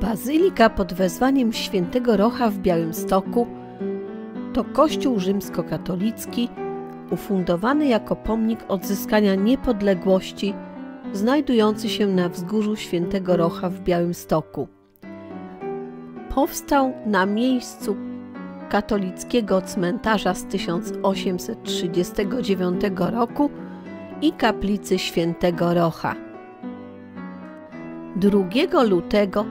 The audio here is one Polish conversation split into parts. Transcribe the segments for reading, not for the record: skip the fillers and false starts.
Bazylika pod wezwaniem świętego Rocha w Białymstoku to kościół rzymskokatolicki ufundowany jako pomnik odzyskania niepodległości, znajdujący się na wzgórzu świętego Rocha w Białymstoku. Powstał na miejscu katolickiego cmentarza z 1839 roku i kaplicy świętego Rocha. 2 lutego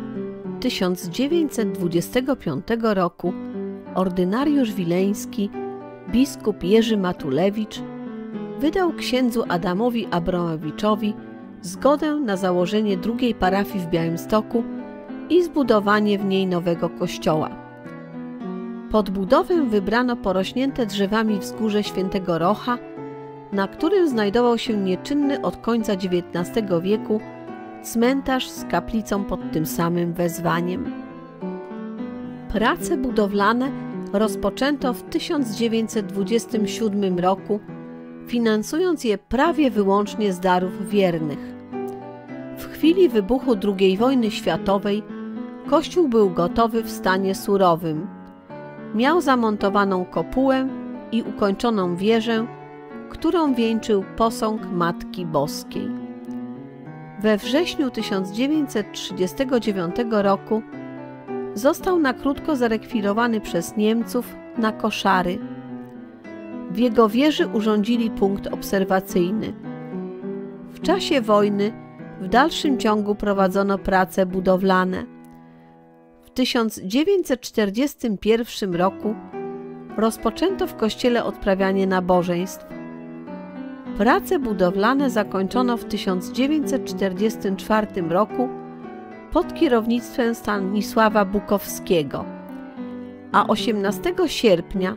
1925 roku ordynariusz wileński biskup Jerzy Matulewicz wydał księdzu Adamowi Abramowiczowi zgodę na założenie drugiej parafii w Białymstoku i zbudowanie w niej nowego kościoła. Pod budowę wybrano porośnięte drzewami wzgórze świętego Rocha, na którym znajdował się nieczynny od końca XIX wieku cmentarz z kaplicą pod tym samym wezwaniem. Prace budowlane rozpoczęto w 1927 roku, finansując je prawie wyłącznie z darów wiernych. W chwili wybuchu II wojny światowej kościół był gotowy w stanie surowym. Miał zamontowaną kopułę i ukończoną wieżę, którą wieńczył posąg Matki Boskiej. We wrześniu 1939 roku został na krótko zarekwirowany przez Niemców na koszary. W jego wieży urządzili punkt obserwacyjny. W czasie wojny w dalszym ciągu prowadzono prace budowlane. W 1941 roku rozpoczęto w kościele odprawianie nabożeństw. Prace budowlane zakończono w 1944 roku pod kierownictwem Stanisława Bukowskiego, a 18 sierpnia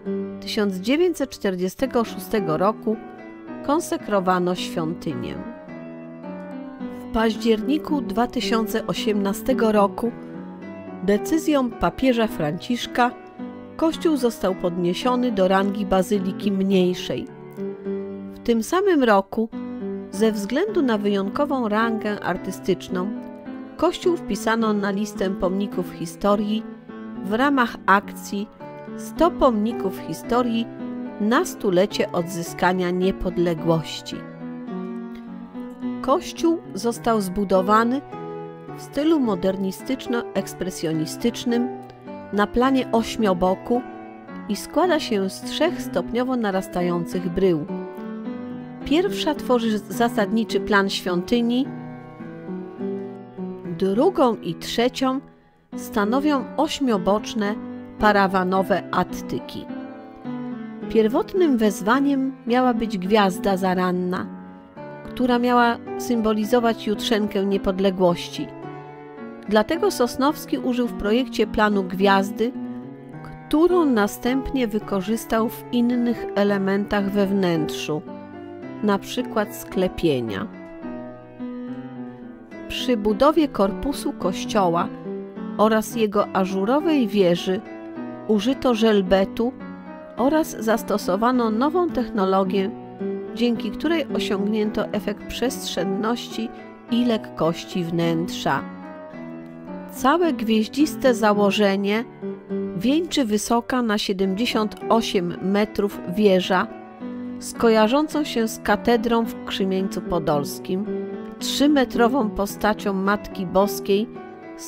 1946 roku konsekrowano świątynię. W październiku 2018 roku decyzją papieża Franciszka kościół został podniesiony do rangi bazyliki mniejszej. W tym samym roku, ze względu na wyjątkową rangę artystyczną, kościół wpisano na listę pomników historii w ramach akcji 100 pomników historii na stulecie odzyskania niepodległości. Kościół został zbudowany w stylu modernistyczno-ekspresjonistycznym na planie ośmioboku i składa się z 3 stopniowo narastających brył. Pierwsza tworzy zasadniczy plan świątyni, drugą i trzecią stanowią ośmioboczne, parawanowe attyki. Pierwotnym wezwaniem miała być gwiazda zaranna, która miała symbolizować jutrzenkę niepodległości. Dlatego Sosnowski użył w projekcie planu gwiazdy, którą następnie wykorzystał w innych elementach we wnętrzu, na przykład sklepienia. Przy budowie korpusu kościoła oraz jego ażurowej wieży użyto żelbetu oraz zastosowano nową technologię, dzięki której osiągnięto efekt przestrzenności i lekkości wnętrza. Całe gwieździste założenie wieńczy wysoka na 78 metrów wieża z kojarzącą się z katedrą w Krzymieńcu Podolskim, 3-metrową postacią Matki Boskiej z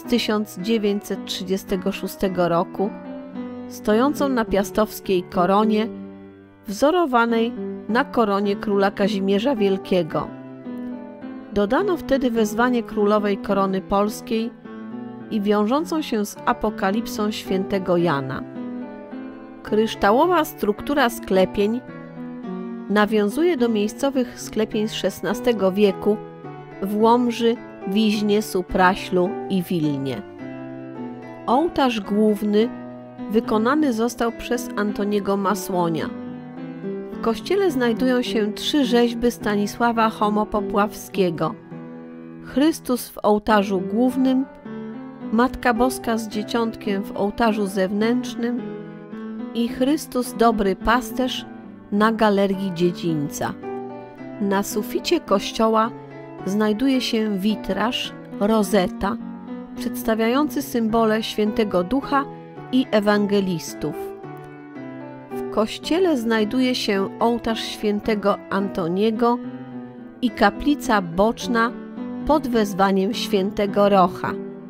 1936 roku, stojącą na piastowskiej koronie, wzorowanej na koronie króla Kazimierza Wielkiego. Dodano wtedy wezwanie królowej korony polskiej i wiążącą się z apokalipsą świętego Jana. Kryształowa struktura sklepień nawiązuje do miejscowych sklepień z XVI wieku w Łomży, Wiźnie, Supraślu i Wilnie. Ołtarz główny wykonany został przez Antoniego Masłonia. W kościele znajdują się 3 rzeźby Stanisława Chomopopławskiego: Chrystus w ołtarzu głównym, Matka Boska z Dzieciątkiem w ołtarzu zewnętrznym i Chrystus Dobry Pasterz na galerii dziedzińca. Na suficie kościoła znajduje się witraż, rozeta, przedstawiający symbole Świętego Ducha i ewangelistów. W kościele znajduje się ołtarz Świętego Antoniego i kaplica boczna pod wezwaniem Świętego Rocha.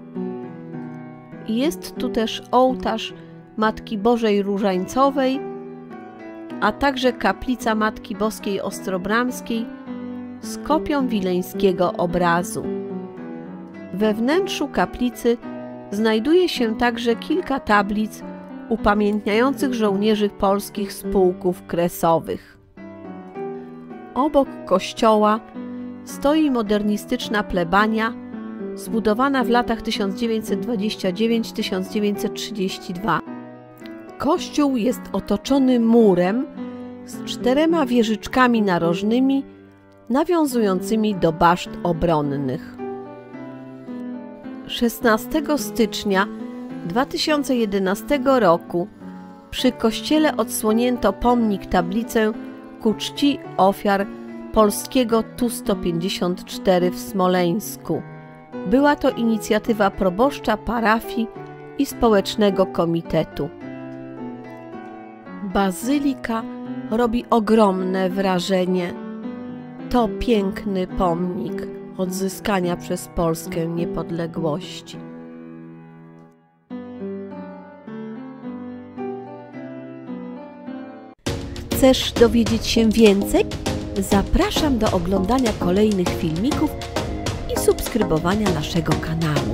Jest tu też ołtarz Matki Bożej Różańcowej, a także kaplica Matki Boskiej Ostrobramskiej z kopią wileńskiego obrazu. We wnętrzu kaplicy znajduje się także kilka tablic upamiętniających żołnierzy polskich z pułków kresowych. Obok kościoła stoi modernistyczna plebania zbudowana w latach 1929–1932. Kościół jest otoczony murem z 4 wieżyczkami narożnymi nawiązującymi do baszt obronnych. 16 stycznia 2011 roku przy kościele odsłonięto pomnik-tablicę ku czci ofiar polskiego Tu-154 w Smoleńsku. Była to inicjatywa proboszcza parafii i społecznego komitetu. Bazylika robi ogromne wrażenie. To piękny pomnik odzyskania przez Polskę niepodległości. Chcesz dowiedzieć się więcej? Zapraszam do oglądania kolejnych filmików i subskrybowania naszego kanału.